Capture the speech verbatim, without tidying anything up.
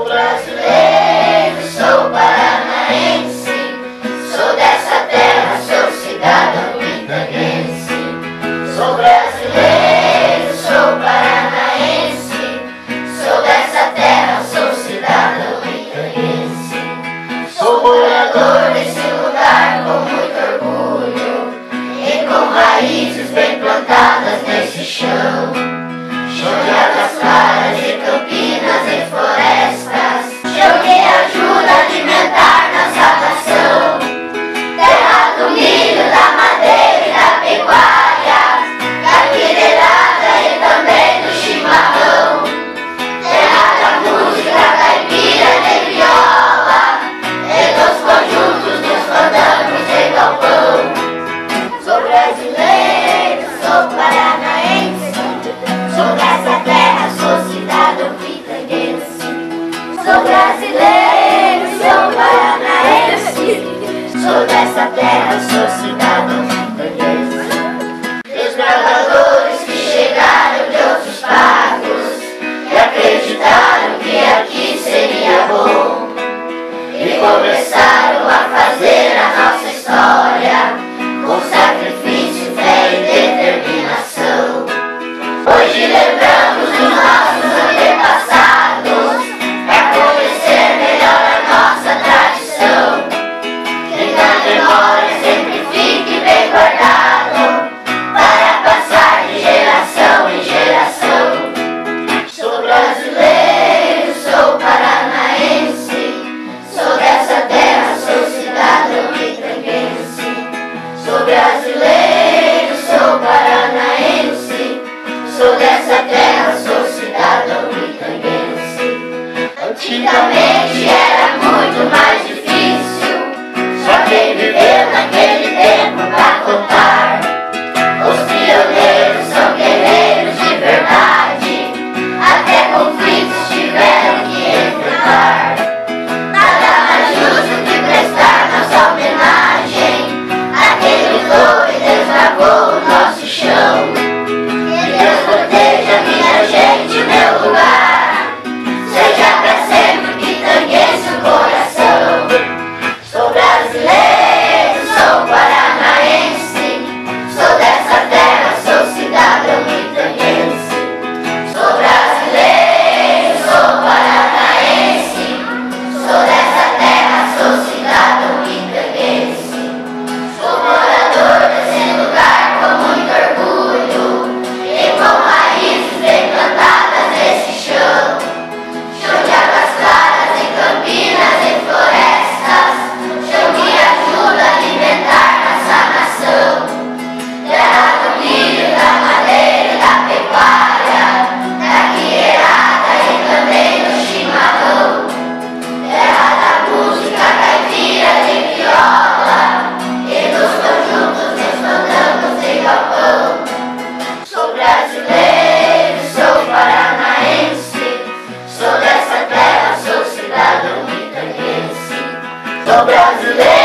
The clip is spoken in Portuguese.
brasileiro, sou paranaense, sou dessa terra, sou cidadão pitanguense. Sou brasileiro, sou paranaense, sou dessa terra, sou cidadão pitanguense. Sou morador desse lugar com muito orgulho e com raízes bem plantadas nesse chão. Chão de águas claras e campinas e florestas, chão que ajuda a alimentar nossa nação. Terra do milho, da madeira e da pecuária, da querelada e também do chimarrão. Terra da música caipira de viola e dos conjuntos dos fandangos de galpão. Sou brasileiro, sou paranaense, sou dessa terra, sou cidadão pitanguense. Sou brasileiro, sou paranaense, sou dessa terra, sou cidadão pitanguense. Desbravadores que chegaram de outros pagos e acreditaram que aqui seria bom e começaram a fazer a nossa história com sacrifício, fé e determinação. Hoje lembramos dos nossos antepassados para conhecer melhor a nossa tradição. Que na memória sempre fique bem guardado para passar de geração em geração. Sou brasileiro, sou paranaense, sou dessa terra, sou cidadão pitanguense. Sou brasileiro, sou paranaense, sou dessa terra, sou cidadão pitanguense. Antigamente era muito mais difícil, só quem viveu naquele tempo pra contar. Os pioneiros são guerreiros de verdade, até conflitos tiveram que enfrentar. Nada mais justo que prestar nossa homenagem a quem lutou e desbravou o nosso chão. Deus proteja minha gente, meu lugar, seja pra sempre pitanguense o coração. Sou brasileiro, sou paranaense, sou dessa terra, sou cidadão pitanguense. Sou brasileiro, sou paranaense, sou dessa terra, sou cidadão pitanguense. Sou morador desse lugar com muito orgulho e com raízes bem plantadas nesse chão. Chão de águas claras e campinas e florestas, chão que ajuda a alimentar nossa nação. Terra do milho, da madeira e da pecuária, da querelada e também do chimarrão. Terra da música caipira de viola e dos conjuntos dos fandangos de galpão. Sou brasileiro, sou paranaense, sou dessa terra, sou cidadão pitanguense. Sou brasileiro.